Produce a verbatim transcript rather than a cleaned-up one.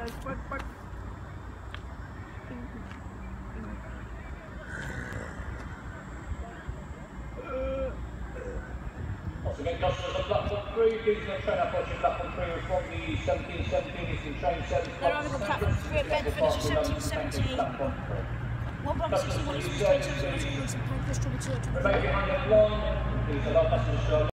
goes quack, quack. Once again, customers on platform three, please no train approaching platform three from the seventeen seventeen Eastern train service. They're on platform three at Bedford, it's seventeen seventeen. one one sixty-one is the train service, Remain behind the line, please allow passengers to